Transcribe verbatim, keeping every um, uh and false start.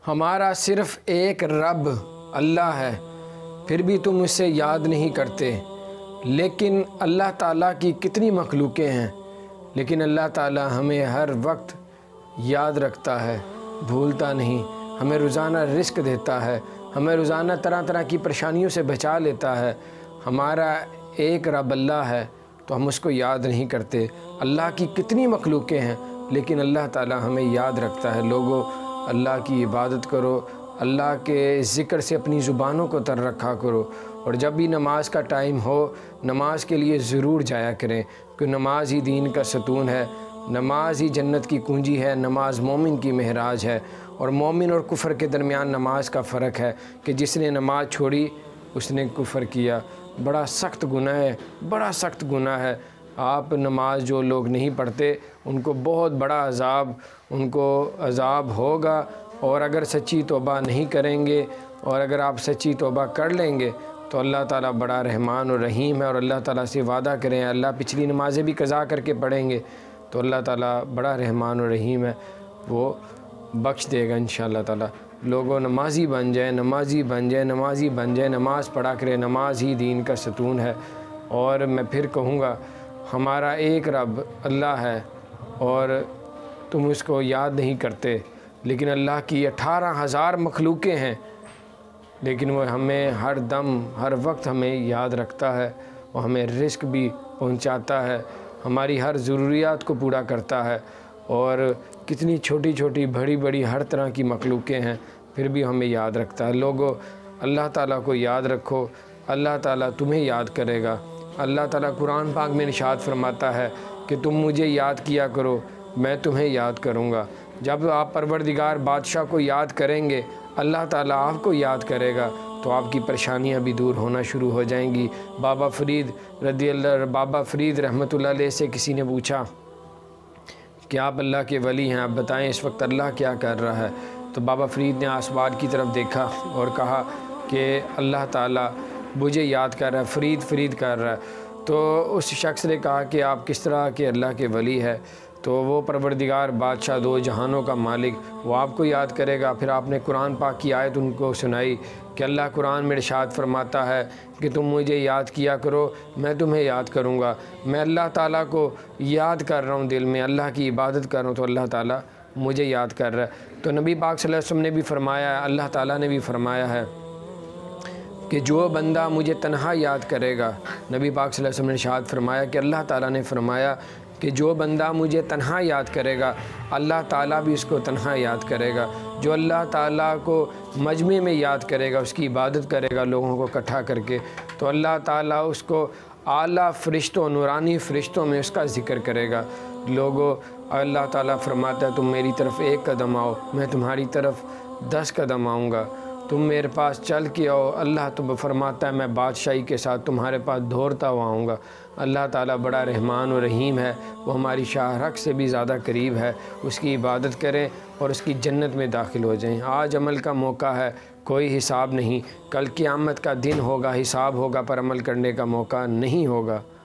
हमारा सिर्फ़ एक रब अल्लाह है, फिर भी तुम उसे याद नहीं करते। लेकिन अल्लाह ताला की कितनी मखलूक़ें हैं, लेकिन अल्लाह ताला हमें हर वक्त याद रखता है, भूलता नहीं। हमें रोज़ाना रिज़्क़ देता है, हमें रोज़ाना तरह तरह की परेशानियों से बचा लेता है। हमारा एक रब अल्लाह है तो हम उसको याद नहीं करते। अल्लाह की कितनी मखलूक़ें हैं, लेकिन अल्लाह ताला हमें याद रखता है। लोगों, अल्लाह की इबादत करो, अल्लाह के ज़िक्र से अपनी ज़ुबानों को तर रखा करो, और जब भी नमाज का टाइम हो नमाज के लिए ज़रूर जाया करें, क्योंकि नमाज ही दीन का सतून है, नमाज ही जन्नत की कुंजी है, नमाज मोमिन की महराज है। और मोमिन और कुफ़र के दरमियान नमाज का फ़र्क है कि जिसने नमाज छोड़ी उसने कुफ़र किया। बड़ा सख्त गुनाह है, बड़ा सख्त गुनाह है। आप नमाज जो लोग नहीं पढ़ते उनको बहुत बड़ा अज़ाब उनको अज़ाब होगा। और अगर सच्ची तौबा नहीं करेंगे और अगर आप सच्ची तौबा कर लेंगे तो अल्लाह ताला बड़ा रहमान और रहीम है। और अल्लाह ताला से वादा करें, अल्लाह पिछली नमाज़ें भी कज़ा करके पढ़ेंगे तो अल्लाह ताला बड़ा रहमान और रहीम है, वो बख्श देगा इंशाअल्लाह ताला। लोगों, नमाज़ी बन जाए, नमाज़ी बन जाए, नमाज़ी बन जाए, नमाज़ पढ़ा करें। नमाज ही दीन का सतून है। और मैं फिर कहूँगा, हमारा एक रब अल्लाह है और तुम उसको याद नहीं करते। लेकिन अल्लाह की अठारह हज़ार मखलूक़ें हैं, लेकिन वो हमें हर दम हर वक्त हमें याद रखता है और हमें रिज़्क़ भी पहुँचाता है, हमारी हर ज़रूरियात को पूरा करता है। और कितनी छोटी छोटी बड़ी बड़ी हर तरह की मखलूक़ें हैं, फिर भी हमें याद रखता है। लोगों, अल्लाह ताला को याद रखो, अल्लाह ताला तुम्हें याद करेगा। अल्लाह ताला कुरान पाक में इरशाद फरमाता है कि तुम मुझे याद किया करो, मैं तुम्हें याद करूँगा। जब आप परवरदिगार बादशाह को याद करेंगे, अल्लाह ताला आपको याद करेगा, तो आपकी परेशानियां भी दूर होना शुरू हो जाएंगी। बाबा फ़रीद रज़ी अल्लाह बाबा फ़रीद रहमतुल्लाह अलैह से किसी ने पूछा कि आप अल्लाह के वली हैं, आप बताएं इस वक्त अल्लाह क्या कर रहा है। तो बाबा फ़रीद ने आसमान की तरफ देखा और कहा कि अल्लाह ताला मुझे याद कर रहा है, फ़रीद फ़रीद कर रहा है। तो उस शख्स ने कहा कि आप किस तरह के अल्लाह के वली है। तो वो परवरदिगार बादशाह, दो जहानों का मालिक, वो आपको याद करेगा। फिर आपने कुरान पाक की आयत उनको सुनाई कि अल्लाह कुरान में इरशाद फरमाता है कि तुम मुझे याद किया करो, मैं तुम्हें याद करूँगा। मैं अल्लाह ताला को याद कर रहा हूँ, दिल में अल्लाह की इबादत कर रहा हूँ, तो अल्लाह ताला मुझे याद कर रहा है। तो नबी पाक सल्लल्लाहु अलैहि वसल्लम ने भी फरमाया है, अल्लाह ताला ने भी फरमाया है कि जो बंदा मुझे तन्हा याद करेगा, नबी पाक सल्लल्लाहु अलैहि वसल्लम ने इरशाद फरमाया कि अल्लाह ताला ने फरमाया कि जो बंदा मुझे तन्हा याद करेगा, अल्लाह ताला भी उसको तन्हा याद करेगा। जो अल्लाह ताला को मजमे में याद करेगा, उसकी इबादत करेगा लोगों को इकट्ठा करके, तो अल्लाह ताला उसको आला फ़रिश्तों, नूरानी फ़रिश्तों में उसका ज़िक्र करेगा। लोगों, अल्लाह ताला फरमाता है, तुम मेरी तरफ़ एक कदम आओ, मैं तुम्हारी तरफ़ दस कदम आऊँगा। तुम मेरे पास चल के आओ, अल्लाह तो फरमाता है मैं बादशाही के साथ तुम्हारे पास दौड़ता हुआ आऊँगा। अल्लाह ताला बड़ा रहमान और रहीम है, वो हमारी शाहरग से भी ज़्यादा करीब है। उसकी इबादत करें और उसकी जन्नत में दाखिल हो जाएं। आज अमल का मौका है, कोई हिसाब नहीं। कल क़यामत का दिन होगा, हिसाब होगा, पर अमल करने का मौका नहीं होगा।